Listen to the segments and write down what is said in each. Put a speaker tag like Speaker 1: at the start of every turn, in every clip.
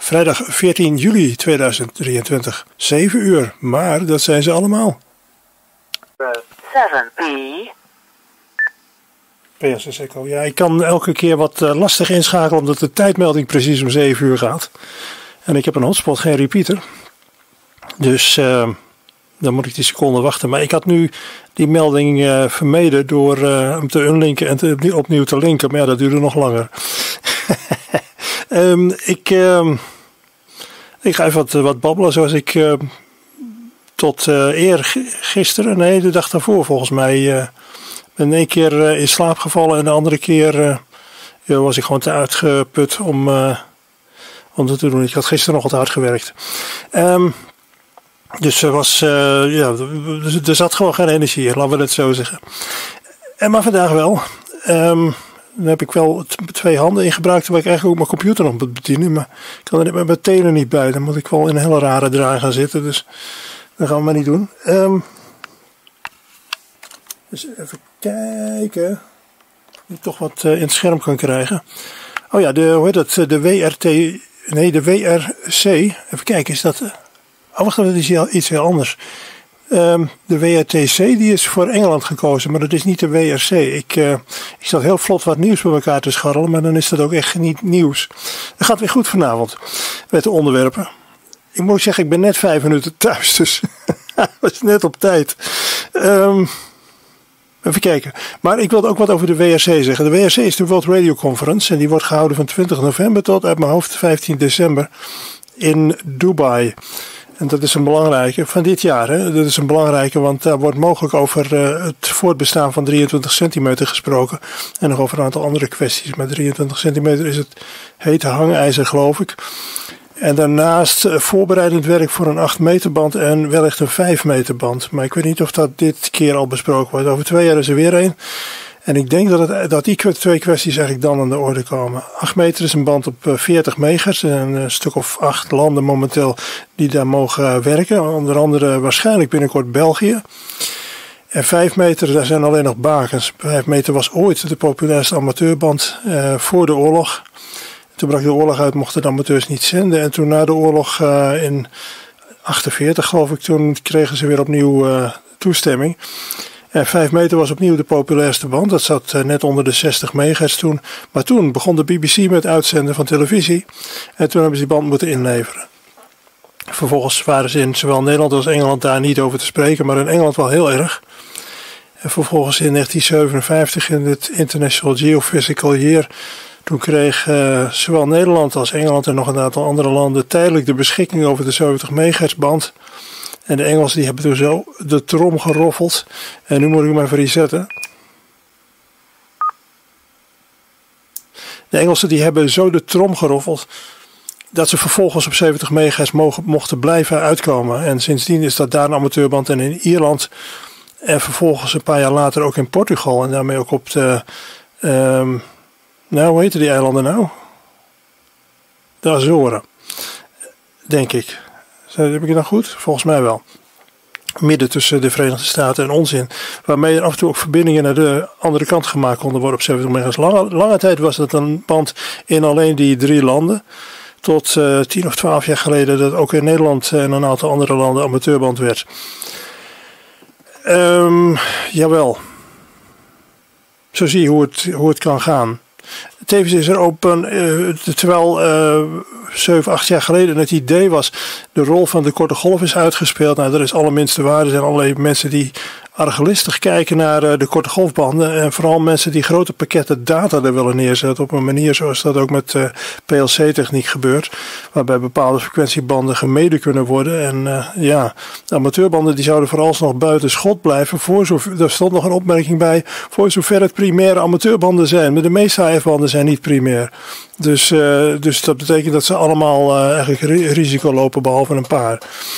Speaker 1: Vrijdag 14 juli 2023, 7 uur, maar dat zijn ze allemaal.
Speaker 2: 7B.
Speaker 1: PSS Echo. Ja, ik kan elke keer wat lastig inschakelen omdat de tijdmelding precies om 7 uur gaat. En ik heb een hotspot, geen repeater. Dus dan moet ik die seconde wachten. Maar ik had nu die melding vermeden door hem te unlinken en opnieuw te linken. Maar ja, dat duurde nog langer. Ik ga even wat babbelen zoals ik tot gisteren, nee, de dag daarvoor volgens mij, ben 1 keer in slaap gevallen en de andere keer was ik gewoon te uitgeput om dat te doen. Ik had gisteren nog wat hard gewerkt. Dus er zat gewoon geen energie in, laten we het zo zeggen. Maar vandaag wel. Dan heb ik wel 2 handen in gebruikt, waar ik eigenlijk ook mijn computer nog moet bedienen. Maar ik kan er net met mijn tenen niet bij. Dan moet ik wel in een hele rare draai gaan zitten. Dus dat gaan we maar niet doen. Dus even kijken. Of ik toch wat in het scherm kan krijgen. Oh ja, hoe heet dat? De WRC. Even kijken, is dat... Oh, wacht even, dat is iets heel anders. De WRTC die is voor Engeland gekozen, maar dat is niet de WRC. Ik zat heel vlot wat nieuws bij elkaar te scharrelen, maar dan is dat ook echt niet nieuws. Dat gaat weer goed vanavond met de onderwerpen. Ik moet zeggen, ik ben net 5 minuten thuis, dus dat was net op tijd. Even kijken. Maar ik wilde ook wat over de WRC zeggen. De WRC is de World Radio Conference en die wordt gehouden van 20 november tot uit mijn hoofd 15 december in Dubai. En dat is een belangrijke van dit jaar. Hè? Dat is een belangrijke, want daar wordt mogelijk over het voortbestaan van 23 centimeter gesproken. En nog over een aantal andere kwesties. Maar 23 centimeter is het hete hangijzer, geloof ik. En daarnaast voorbereidend werk voor een 8 meter band en wellicht een 5 meter band. Maar ik weet niet of dat dit keer al besproken wordt. Over 2 jaar is er weer een. En ik denk dat die 2 kwesties eigenlijk dan aan de orde komen. 8 meter is een band op 40 megahertz. En een stuk of 8 landen momenteel die daar mogen werken. Onder andere waarschijnlijk binnenkort België. En 5 meter, daar zijn alleen nog bakens. 5 meter was ooit de populairste amateurband voor de oorlog. Toen brak de oorlog uit, mochten de amateurs niet zenden. En toen na de oorlog in 48 geloof ik, toen kregen ze weer opnieuw toestemming. En 5 meter was opnieuw de populairste band. Dat zat net onder de 60 megahertz toen. Maar toen begon de BBC met uitzenden van televisie. En toen hebben ze die band moeten inleveren. Vervolgens waren ze in zowel Nederland als Engeland daar niet over te spreken. Maar in Engeland wel heel erg. En vervolgens in 1957 in het International Geophysical Year. Toen kreeg zowel Nederland als Engeland en nog een aantal andere landen tijdelijk de beschikking over de 70 megahertz band. En de Engelsen die hebben toen zo de trom geroffeld. En nu moet ik hem even resetten. De Engelsen die hebben zo de trom geroffeld dat ze vervolgens op 70 megahertz mochten blijven uitkomen. En sindsdien is dat daar een amateurband en in Ierland. En vervolgens een paar jaar later ook in Portugal. En daarmee ook op de... hoe heten die eilanden nou? De Azoren. Denk ik. Heb ik het nou goed? Volgens mij wel. Midden tussen de Verenigde Staten en ons in. Waarmee er af en toe ook verbindingen naar de andere kant gemaakt konden worden op 70 megahertz. Lange tijd was dat een band in alleen die 3 landen. Tot 10 of 12 jaar geleden dat ook in Nederland en een aantal andere landen amateurband werd. Jawel. Zo zie je hoe het kan gaan. Tevens is er open, terwijl 7, 8 jaar geleden het idee was, de rol van de korte golf is uitgespeeld. Nou, dat is allerminste waar. Er zijn allerlei mensen die arglistig kijken naar de korte golfbanden. En vooral mensen die grote pakketten data er willen neerzetten op een manier zoals dat ook met PLC-techniek gebeurt. Waarbij bepaalde frequentiebanden gemeden kunnen worden. En de amateurbanden die zouden vooralsnog buiten schot blijven. Er stond nog een opmerking bij, voor zover het primaire amateurbanden zijn. Maar de meeste AF-banden zijn niet primair. Dus dat betekent dat ze allemaal eigenlijk risico lopen, behalve een paar.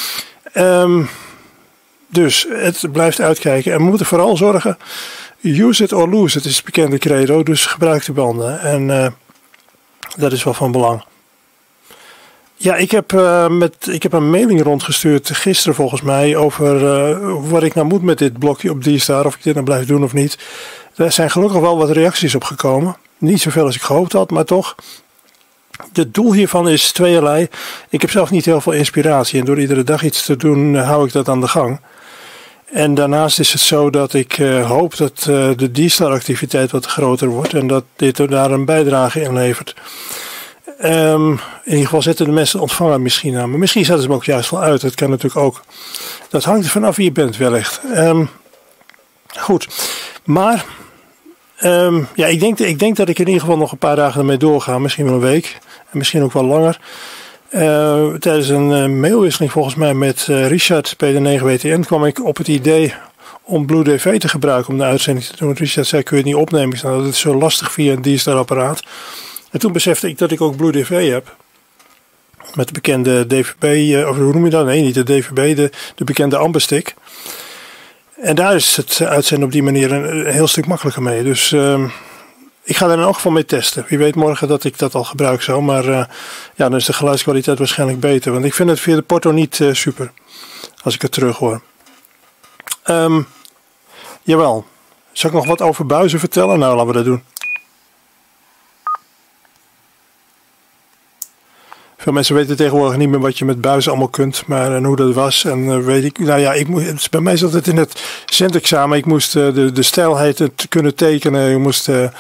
Speaker 1: Dus het blijft uitkijken. En we moeten vooral zorgen, use it or lose it is het bekende credo. Dus gebruik de banden. En dat is wel van belang. Ja, ik heb een mailing rondgestuurd gisteren volgens mij over wat ik nou moet met dit blokje op D-Star. Of ik dit nou blijf doen of niet. Er zijn gelukkig wel wat reacties op gekomen. Niet zoveel als ik gehoopt had, maar toch. Het doel hiervan is tweeërlei. Ik heb zelf niet heel veel inspiratie en door iedere dag iets te doen hou ik dat aan de gang. En daarnaast is het zo dat ik hoop dat de dieselactiviteit wat groter wordt en dat dit daar een bijdrage in levert. In ieder geval zetten de mensen het ontvanger misschien aan. Maar misschien zetten ze hem ook juist wel uit. Dat kan natuurlijk ook. Dat hangt er vanaf wie je bent wellicht. Goed. Maar ja, ik denk dat ik in ieder geval nog een paar dagen ermee doorga. Misschien wel een week. En misschien ook wel langer. Tijdens een mailwisseling volgens mij met Richard bij de 9WTN kwam ik op het idee om Blue DV te gebruiken om de uitzending te doen. Want Richard zei, kun je het niet opnemen? Ik zei, dat is zo lastig via een DStar-apparaat. En toen besefte ik dat ik ook Blue DV heb. Met de bekende DVB, of hoe noem je dat? Nee, niet de DVB, de bekende Amberstick. En daar is het uitzenden op die manier een heel stuk makkelijker mee. Dus ik ga er in elk geval mee testen. Wie weet morgen dat ik dat al gebruik zo. Maar ja, dan is de geluidskwaliteit waarschijnlijk beter. Want ik vind het via de porto niet super. Als ik het terug hoor. Jawel. Zal ik nog wat over buizen vertellen? Nou, laten we dat doen. Veel mensen weten tegenwoordig niet meer wat je met buizen allemaal kunt. Maar en hoe dat was. En weet ik. Nou ja, bij mij zat het in het centexamen. Ik moest de stijlheid kunnen tekenen. Ik moest de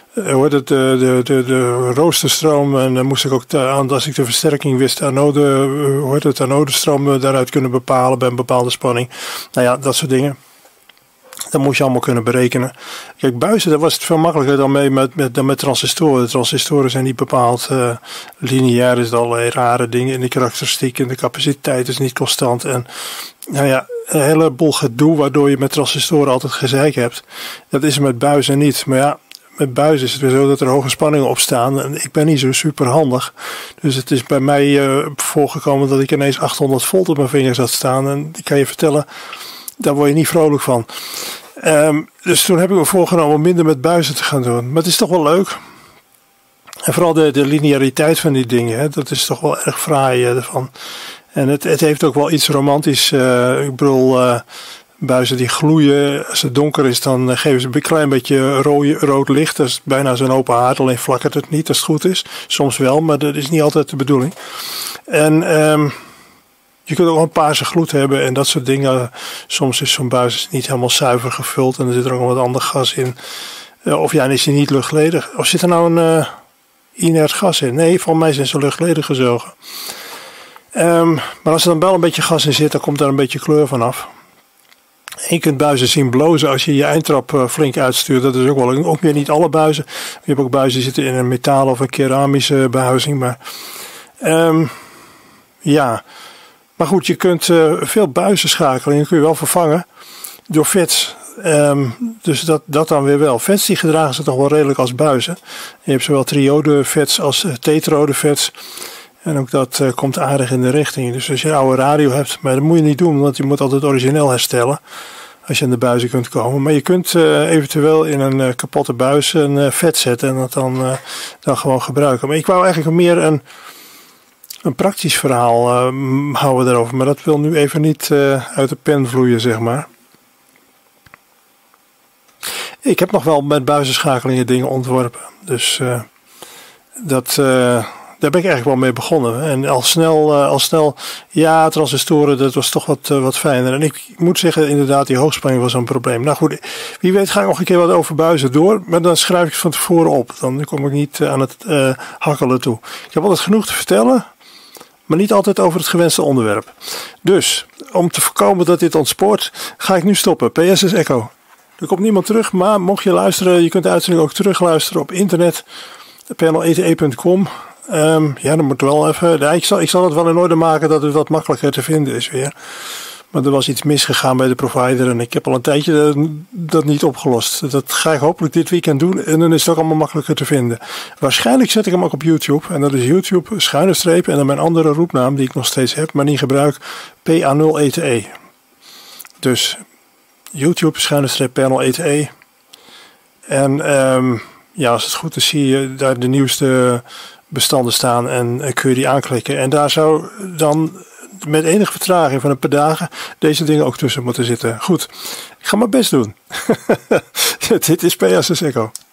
Speaker 1: roosterstroom. En dan moest ik ook als ik de versterking wist, de anodestroom daaruit kunnen bepalen bij een bepaalde spanning. Nou ja, dat soort dingen. Dat moest je allemaal kunnen berekenen. Kijk, buizen, daar was het veel makkelijker dan met transistoren. De transistoren zijn niet bepaald lineair, is het allerlei rare dingen in de karakteristieken. De capaciteit is niet constant. En nou ja, een heleboel gedoe waardoor je met transistoren altijd gezeik hebt. Dat is er met buizen niet. Maar ja, met buizen is het weer zo dat er hoge spanningen op staan. En ik ben niet zo super handig. Dus het is bij mij voorgekomen dat ik ineens 800 volt op mijn vingers had staan. En ik kan je vertellen, daar word je niet vrolijk van. Dus toen heb ik me voorgenomen om minder met buizen te gaan doen. Maar het is toch wel leuk. En vooral de lineariteit van die dingen. Hè, dat is toch wel erg fraai ervan. En het heeft ook wel iets romantisch. Ik bedoel, buizen die gloeien. Als het donker is, dan geven ze een klein beetje rood licht. Dat is bijna zo'n open haard. Alleen flakkert het niet als het goed is. Soms wel, maar dat is niet altijd de bedoeling. En je kunt ook wel een paarse gloed hebben en dat soort dingen. Soms is zo'n buis niet helemaal zuiver gevuld en er zit er ook nog wat ander gas in. Of ja, dan is hij niet luchtledig. Of zit er nou een inert gas in? Nee, volgens mij zijn ze luchtledig gezogen. Maar als er dan wel een beetje gas in zit, dan komt daar een beetje kleur vanaf. En je kunt buizen zien blozen als je je eindtrap flink uitstuurt. Dat is ook weer niet alle buizen. Je hebt ook buizen die zitten in een metaal of een keramische behuizing. Maar ja. Maar goed, je kunt veel buizen schakelen en die kun je wel vervangen door FETs. Dus dat dan weer wel. FETs die gedragen ze toch wel redelijk als buizen. Je hebt zowel triode FETs als tetrode FETs. En ook dat komt aardig in de richting. Dus als je een oude radio hebt, maar dat moet je niet doen, want je moet altijd origineel herstellen. Als je aan de buizen kunt komen. Maar je kunt eventueel in een kapotte buis een FET zetten en dat dan gewoon gebruiken. Maar ik wou eigenlijk meer een praktisch verhaal houden daarover. Maar dat wil nu even niet uit de pen vloeien, zeg maar. Ik heb nog wel met buizenschakelingen dingen ontworpen. Dus daar ben ik eigenlijk wel mee begonnen. En al snel, ja, transistoren, dat was toch wat fijner. En ik moet zeggen, inderdaad, die hoogspanning was een probleem. Nou goed, wie weet ga ik nog een keer wat over buizen door. Maar dan schrijf ik het van tevoren op. Dan kom ik niet aan het hakkelen toe. Ik heb altijd genoeg te vertellen, maar niet altijd over het gewenste onderwerp. Dus, om te voorkomen dat dit ontspoort, ga ik nu stoppen. PS is Echo. Er komt niemand terug, maar mocht je luisteren, je kunt de uitzending ook terugluisteren op internet. panelete.com. Ja, dan moet wel even. Ik zal het wel in orde maken dat het wat makkelijker te vinden is weer. Maar er was iets misgegaan bij de provider en ik heb al een tijdje dat niet opgelost. Dat ga ik hopelijk dit weekend doen en dan is het ook allemaal makkelijker te vinden. Waarschijnlijk zet ik hem ook op YouTube en dat is YouTube _ en dan mijn andere roepnaam die ik nog steeds heb, maar niet gebruik, PA0ETE. Dus YouTube _ panelete. En ja, als het goed is zie je daar de nieuwste bestanden staan en kun je die aanklikken. En daar zou dan met enige vertraging van een paar dagen deze dingen ook tussen moeten zitten. Goed, ik ga mijn best doen. Dit is PSS Echo.